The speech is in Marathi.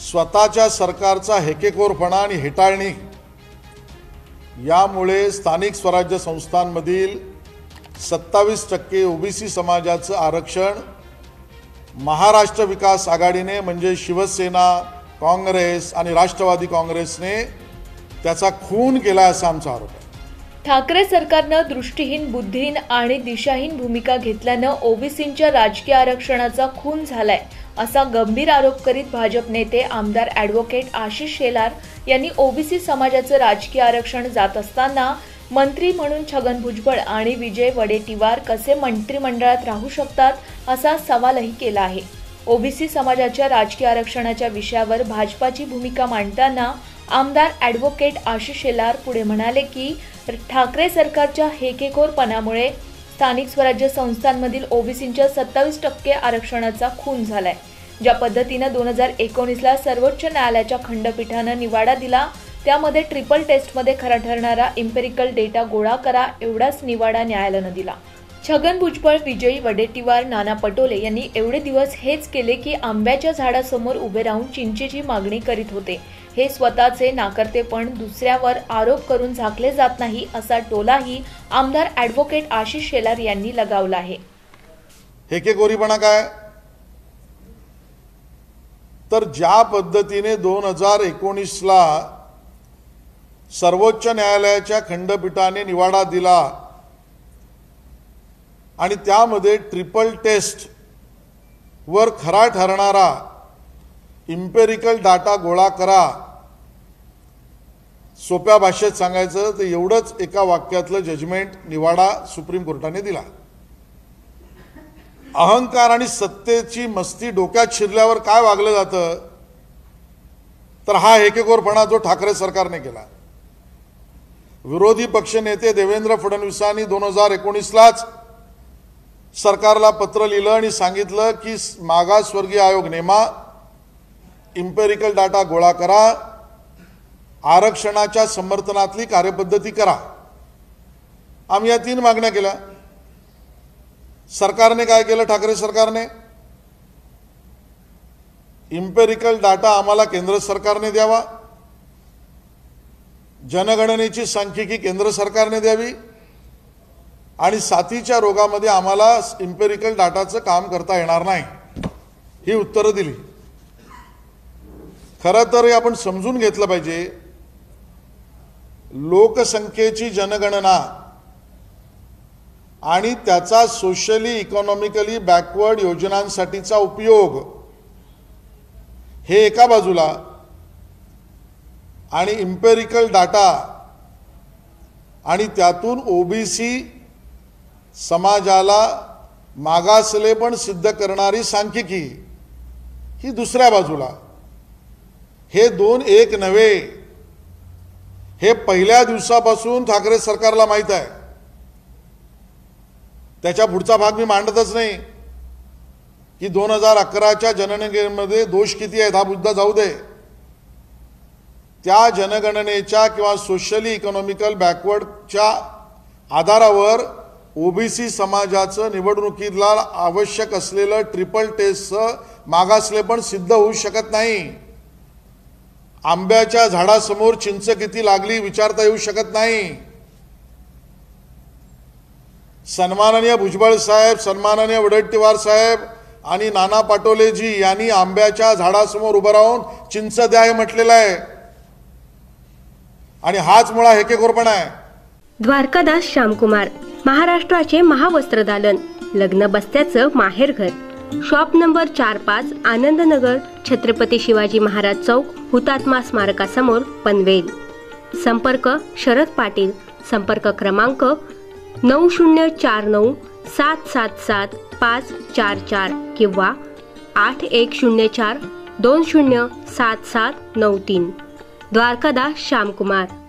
स्वतःच्या सरकारचा हेकेखोरपणा आणि हेटाळणी यामुळे स्थानिक स्वराज्य संस्थांमधील 27% ओबीसी समाजाचं आरक्षण महाराष्ट्र विकास आघाडीने म्हणजे शिवसेना, काँग्रेस आणि राष्ट्रवादी काँग्रेसने त्याचा खून केला असा आमचा आरोप आहे। ठाकरे सरकारनं दृष्टीहीन, बुद्धिहीन आणि दिशाहीन भूमिका घेतल्यानं ओबीसींच्या राजकीय आरक्षणाचा खून झालाय असा गंभीर आरोप करीत भाजप नेते आमदार ॲडव्होकेट आशिष शेलार यांनी ओबीसी समाजाचं राजकीय आरक्षण जात असताना मंत्री म्हणून छगन भुजबळ आणि विजय वडेट्टीवार कसे मंत्रिमंडळात राहू शकतात असा सवालही केला आहे। ओबीसी समाजाच्या राजकीय आरक्षणाच्या विषयावर भाजपाची भूमिका मांडताना आमदार ॲडव्होकेट आशिष शेलार पुढे म्हणाले की ठाकरे सरकारच्या हेकेखोरपणामुळे स्थानिक स्वराज्य संस्थांमधील ओबीसींच्या 27% आरक्षणाचा खून झालाय। ज्या पद्धतीने 2019ला सर्वोच्च न्यायालयाच्या खंडपीठानं निवाडा दिला त्यामध्ये ट्रिपल टेस्टमध्ये खरा ठरणारा इम्पेरिकल डेटा गोळा करा एवढाच निवाडा न्यायालयानं दिला। छगन भुजबळ, विजय वडेट्टीवार, नाना पटोले यांनी एवढे दिवस हेच केले की आंब्याच्या झाडासमोर उभे राहून चिंचेची मागणी करीत होते। हे स्वतःचे नाकर्तेपण दुसऱ्यावर आरोप करून झाकले जात नाही असा टोलाही आमदार ॲडव्होकेट आशिष शेलार यांनी लगावला आहे। हेकेखोरीपणा काय तर ज्या पद्धतीने 2019ला सर्वोच्च न्यायालयाच्या खंडपीठाने निवाडा दिला आणि त्यामध्ये ट्रिपल टेस्ट वर खरा ठरणारा इम्पेरिकल डाटा गोळा करा, सोप्या भाषेत सांगायचं तर एवढंच एका वाक्यातलं जजमेंट निवाडा सुप्रीम कोर्टाने दिला। अहंकार आणि सत्तेची मस्ती डोक्यात शिरल्यावर काय वागलं जातं तर हा हेकेखोरपणा जो ठाकरे सरकारने केला। विरोधी पक्षनेते देवेंद्र फडणवीसांनी 2019लाच सरकारला पत्र लिहिलं आणि सांगितलं की मागासवर्गीय आयोग नेमा, इम्पेरिकल डाटा गोळा करा, आरक्षणाच्या समर्थनातली कार्यपद्धती करा। आम्ही या 3 मागण्या केल्या। सरकारने काय केलं? ठाकरे सरकारने इम्पेरिकल डाटा आम्हाला केंद्र सरकारने द्यावा, जनगणनेची सांख्यिकी केंद्र सरकारने द्यावी आणि साथीच्या रोगामध्ये आम्हाला इम्पेरिकल डाटाचं काम करता येणार नाही, ही उत्तरं दिली। खरं तर आपण समजून घेतलं पाहिजे, लोकसंख्येची जनगणना आणि त्याचा सोशली इकॉनॉमिकली बॅकवर्ड योजनांसाठीचा उपयोग हे एका बाजूला आणि इम्पेरिकल डाटा आणि त्यातून ओबीसी समाजाला मागासलेपण सिद्ध करणारी सांख्यिकी ही दुसऱ्या बाजूला, हे 2 एक नव्हे, हे पहिल्या दिवसापासून ठाकरे सरकारला माहित आहे। त्याच्या पुढचा भाग मी मांडतच नाही की 2011च्या जनगणनेमध्ये दोष किती आहेत हा मुद्दा जाऊ दे। त्या जनगणनेच्या किंवा सोशली इकॉनॉमिकल बॅकवर्डच्या आधारावर ओबीसी समाजाचं निवडणुकीला आवश्यक असलेलं ट्रिपल टेस्टचं मागासलेपण सिद्ध होऊ शकत नाही। आंब्याच्या झाडासमोर चिंच किती लागली विचारता येऊ शकत नाही। सन्माननीय भुजबळ साहेब, सन्माननीय वडेट्टीवार साहेब आणि नाना पटोलेजी यांनी आंब्याच्या झाडासमोर उभं राहून चिंच द्या हे म्हटलेलं आहे आणि हाच मुळा हेकेखोरपणा आहे। द्वारकादास श्यामकुमार, महाराष्ट्राचे महावस्त्रदालन, लग्न बस्त्याचं माहेरघर, शॉप नंबर 4-5, आनंदनगर, छत्रपती शिवाजी महाराज चौक, हुतात्मा स्मारकासमोर, पनवेल। संपर्क शरद पाटील, संपर्क क्रमांक 9049777544 किंवा 8104207793। द्वारकादास श्यामकुमार।